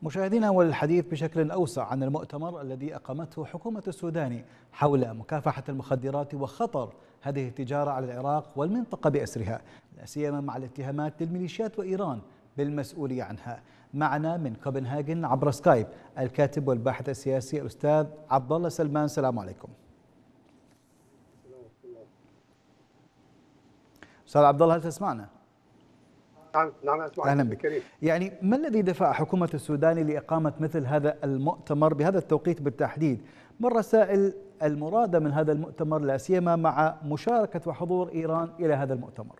مشاهدينا، والحديث بشكل أوسع عن المؤتمر الذي أقامته حكومة السودان حول مكافحة المخدرات وخطر هذه التجارة على العراق والمنطقة بأسرها، لا سيما مع الاتهامات للميليشيات وإيران بالمسؤولية عنها. معنا من كوبنهاجن عبر سكايب الكاتب والباحث السياسي الأستاذ عبد الله سلمان. السلام عليكم. أستاذ عبد الله، هل تسمعنا؟ نعم أسمعك. أهلا بك. يعني ما الذي دفع حكومة السودان لإقامة مثل هذا المؤتمر بهذا التوقيت بالتحديد؟ ما الرسائل المرادة من هذا المؤتمر، لا سيما مع مشاركة وحضور إيران إلى هذا المؤتمر؟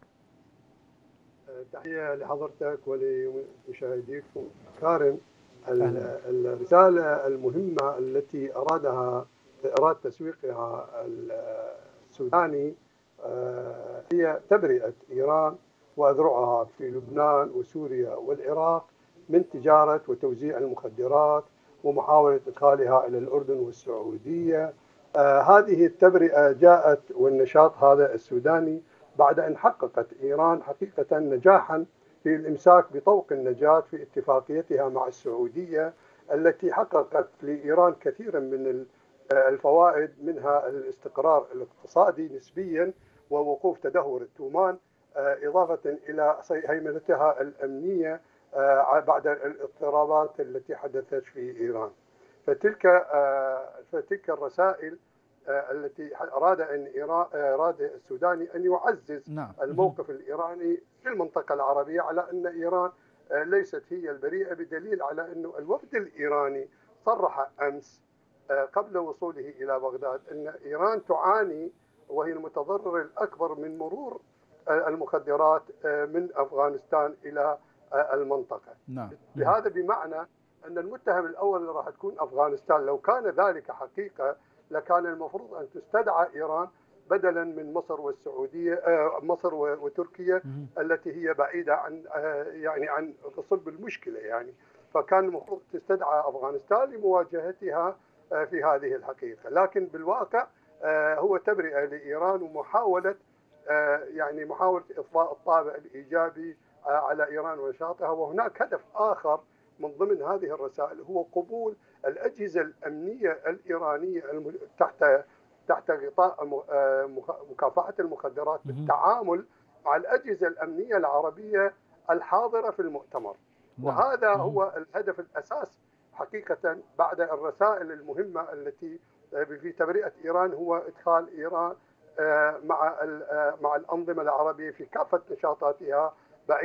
تحية لحضرتك ولمشاهديك الكرام. الرسالة المهمة التي أراد تسويقها السوداني هي تبرئة إيران وأذرعها في لبنان وسوريا والعراق من تجارة وتوزيع المخدرات ومحاولة إدخالها إلى الأردن والسعودية. هذه التبرئة جاءت والنشاط هذا السوداني بعد أن حققت إيران حقيقة نجاحا في الإمساك بطوق النجاة في اتفاقيتها مع السعودية، التي حققت لإيران كثيرا من الفوائد، منها الاستقرار الاقتصادي نسبيا ووقوف تدهور التومان، إضافة إلى هيمنتها الأمنية بعد الاضطرابات التي حدثت في إيران. فتلك الرسائل التي أراد السوداني أن يعزز الموقف الإيراني في المنطقة العربية على أن إيران ليست هي البريئة، بدليل على أن الوفد الإيراني صرح أمس قبل وصوله إلى بغداد أن إيران تعاني وهي المتضرر الأكبر من مرور المخدرات من أفغانستان إلى المنطقة. بهذا بمعنى أن المتهم الأول اللي راح تكون أفغانستان. لو كان ذلك حقيقة لكان المفروض أن تستدعى إيران بدلا من مصر والسعودية، مصر وتركيا التي هي بعيدة عن صلب المشكلة يعني. فكان المفروض تستدعى أفغانستان لمواجهتها في هذه الحقيقة، لكن بالواقع هو تبرئة لإيران ومحاولة محاولة إضفاء الطابع الإيجابي على إيران ونشاطها. وهناك هدف آخر من ضمن هذه الرسائل هو قبول الأجهزة الأمنية الإيرانية تحت غطاء مكافحة المخدرات بالتعامل مع الأجهزة الأمنية العربية الحاضرة في المؤتمر. وهذا هو الهدف الأساس حقيقة بعد الرسائل المهمة التي في تبرئة إيران، هو إدخال إيران مع الأنظمة العربية في كافة نشاطاتها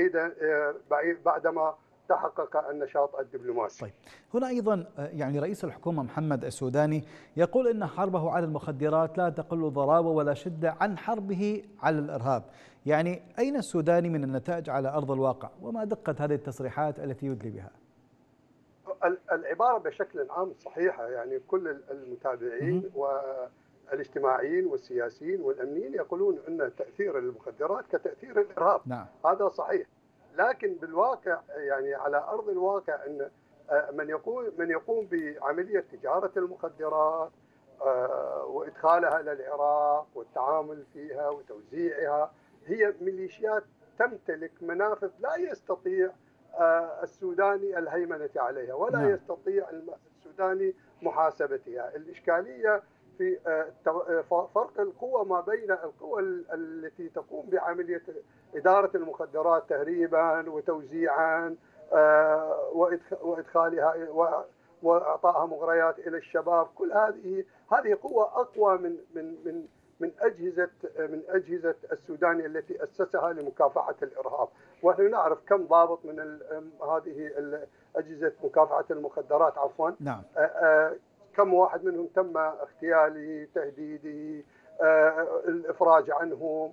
بعدما تحقق النشاط الدبلوماسي. طيب، هنا أيضا يعني رئيس الحكومة محمد السوداني يقول إن حربه على المخدرات لا تقل ضرابة ولا شدة عن حربه على الإرهاب. يعني أين السوداني من النتائج على أرض الواقع، وما دقة هذه التصريحات التي يدلي بها؟ العبارة بشكل عام صحيحة، يعني كل المتابعين والاجتماعيين والسياسيين والأمنيين يقولون أن تأثير المخدرات كتأثير الإرهاب. نعم. هذا صحيح، لكن بالواقع يعني على أرض الواقع أن من يقوم بعملية تجارة المخدرات وإدخالها إلى العراق والتعامل فيها وتوزيعها هي ميليشيات تمتلك منافذ لا يستطيع السوداني الهيمنة عليها ولا يستطيع السوداني محاسبتها. الإشكالية في فرق القوى ما بين القوى التي تقوم بعملية إدارة المخدرات تهريبا وتوزيعا وإدخالها وإعطائها مغريات إلى الشباب. كل هذه قوى أقوى من أجهزة السوداني التي أسسها لمكافحة الإرهاب. ونحن نعرف كم ضابط من هذه أجهزة مكافحة المخدرات نعم. كم واحد منهم تم اغتيالي، تهديدي، الإفراج عنهم،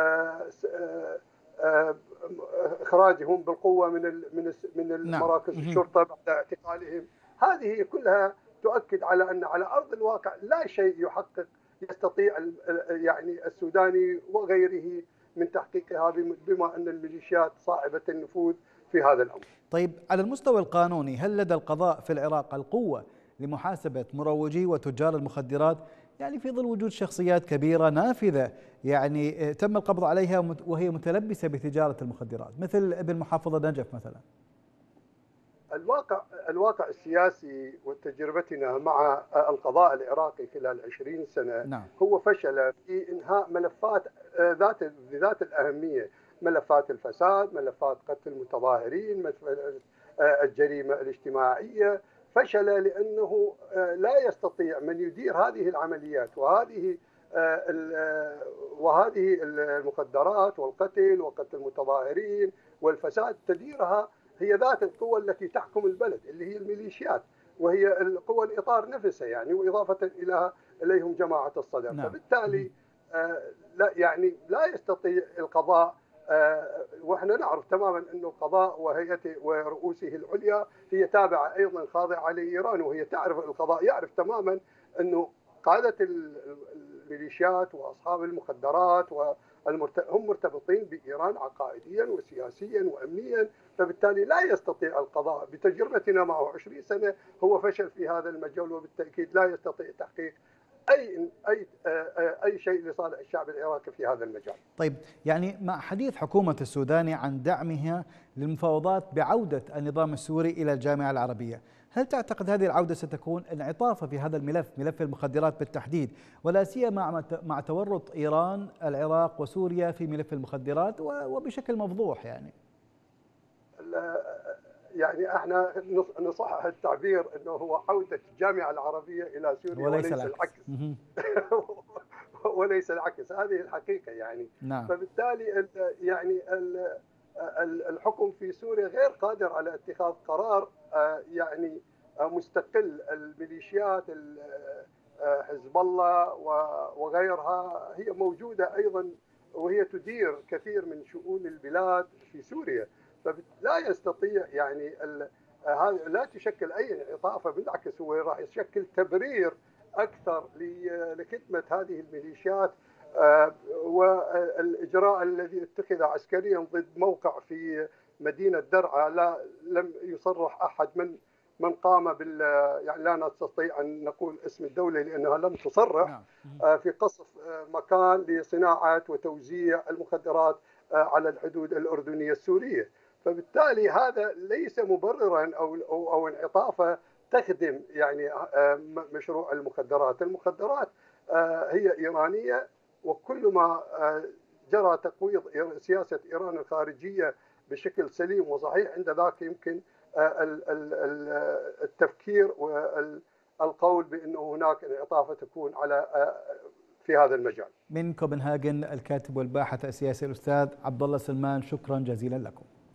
إخراجهم بالقوة من المراكز الشرطة بعد اعتقالهم. هذه كلها تؤكد على أن على أرض الواقع لا شيء يستطيع يعني السوداني وغيره من تحقيقها، بما أن الميليشيات صاحبة النفوذ في هذا الأمر. طيب، على المستوى القانوني هل لدى القضاء في العراق القوة لمحاسبة مروجي وتجار المخدرات، يعني في ظل وجود شخصيات كبيرة نافذة يعني تم القبض عليها وهي متلبسة بتجارة المخدرات، مثل ابن محافظة نجف مثلا؟ الواقع السياسي وتجربتنا مع القضاء العراقي خلال 20 سنة نعم. هو فشل في إنهاء ملفات ذات الأهمية، ملفات الفساد، ملفات قتل المتظاهرين، الجريمة الاجتماعية. فشل لأنه لا يستطيع من يدير هذه العمليات وهذه المخدرات والقتل وقتل المتظاهرين والفساد تديرها هي ذات القوى التي تحكم البلد اللي هي الميليشيات، وهي القوى الإطار نفسها يعني، وإضافة إليهم جماعة الصدر. نعم. فبالتالي لا يعني لا يستطيع القضاء، واحنا نعرف تماما انه القضاء وهيئته ورؤوسه العليا هي تابعه ايضا خاضعه لايران، وهي تعرف، القضاء يعرف تماما انه قاده الميليشيات واصحاب المخدرات هم مرتبطين بايران عقائديا وسياسيا وامنيا. فبالتالي لا يستطيع القضاء، بتجربتنا معه 20 سنه هو فشل في هذا المجال، وبالتاكيد لا يستطيع تحقيق أي شيء لصالح الشعب العراقي في هذا المجال. طيب، يعني مع حديث حكومة السوداني عن دعمها للمفاوضات بعودة النظام السوري إلى الجامعة العربية، هل تعتقد هذه العودة ستكون انعطافا في هذا الملف، ملف المخدرات بالتحديد، ولا سيما مع تورط إيران العراق وسوريا في ملف المخدرات وبشكل مفضوح يعني احنا نصحح التعبير انه هو عودة الجامعة العربية الى سوريا وليس العكس. وليس العكس، هذه الحقيقة يعني. نعم. فبالتالي يعني الحكم في سوريا غير قادر على اتخاذ قرار يعني مستقل. الميليشيات حزب الله وغيرها هي موجودة ايضا، وهي تدير كثير من شؤون البلاد في سوريا. فلا يستطيع يعني لا تشكل اي انعطاف، بالعكس هو راح يشكل تبرير اكثر لخدمه هذه الميليشيات. والاجراء الذي اتخذ عسكريا ضد موقع في مدينه درعا، لم يصرح احد من قام يعني لا نستطيع ان نقول اسم الدوله لانها لم تصرح في قصف مكان لصناعه وتوزيع المخدرات على الحدود الاردنيه السوريه. فبالتالي هذا ليس مبررا او انعطافا تخدم يعني مشروع المخدرات. المخدرات هي ايرانيه، وكل ما جرى تقويض سياسه ايران الخارجيه بشكل سليم وصحيح، عند ذاك يمكن التفكير والقول بانه هناك انعطافه تكون في هذا المجال. من كوبنهاجن الكاتب والباحث السياسي الأستاذ عبد الله سلمان، شكرا جزيلا لكم.